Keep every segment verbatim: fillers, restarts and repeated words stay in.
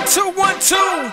two one two.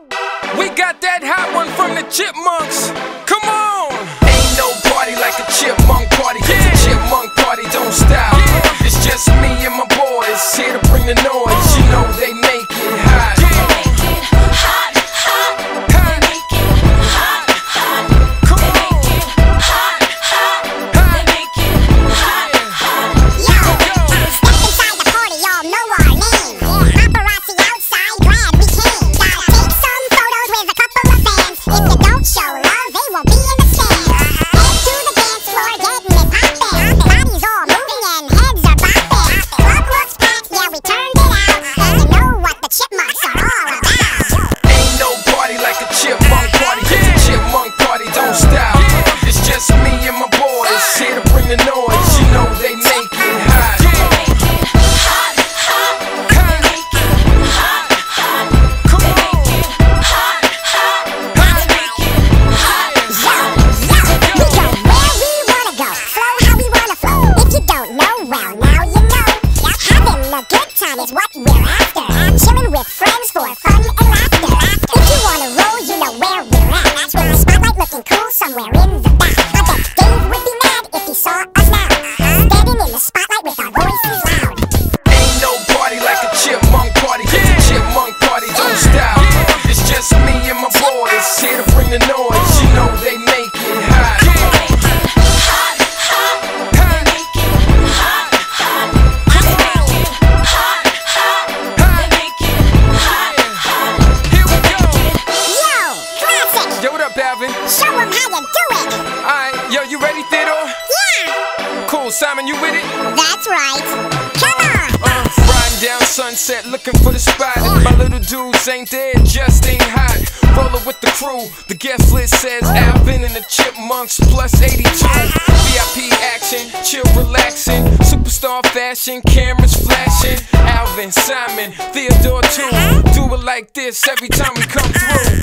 We got that hot one from the Chipmunks. Come on. Ain't no party like a chipmunk party, cause yeah. A chipmunk party don't stop. Yeah. It's just me and my boys here to bring the noise. You know they make it hot. Yeah. They make it hot, hot. They make it hot, hot. Come on. They make it hot, hot. They make it hot, hot. Yo, step inside the party, y'all know our name. Paparazzi outside, glad we came. Gotta take some photos with a couple of fans. If you don't show love, they won't be in the stand. Head to the dance floor, getting it poppin'. Bodies all moving and heads are bopping. Club looks packed, yeah, we turned it out. You know what the Chipmunks are all about. Ain't no party like a chipmunk party, cause a chipmunk party don't stop. It's just me and my boys here to bring the noise. You know they make it hot. They make it hot, hot. They make it hot, hot. Come They on. make it hot, hot. They make it hot, hot. Yo, yo, we go where we wanna go, flow how we wanna flow. If you don't know, well, now you know. Having a good time is what we're after. Chilling with friends for fun and laughter. If you wanna roll, you know where we're at. With the spotlight looking cool somewhere in the back. I bet Dave would be mad if he saw us now. Standing in the spotlight with our voices loud. Ain't no party like a chipmunk party, cause a chipmunk party don't stop. It's just me and my boys here to bring the noise. You know they make it hot. They make it hot, hot. They make it hot, hot. They make it hot, hot. They make it hot, hot. Here we go. Yo, classic. Yo, what up, Alvin? Show 'em how you do it. Alright, yo, you ready, Theodore? Yeah, Cool, Simon, you with it? that's right. Come on. Uh, riding down Sunset, looking for the spot. If my little dudes ain't there, it just ain't hot. Rolling with the crew, the guest list says Alvin and the Chipmunks plus eighty-two. V I P action, chill, relaxing. Superstar fashion, cameras flashing. Alvin, Simon, Theodore too. Do it like this every time we come through.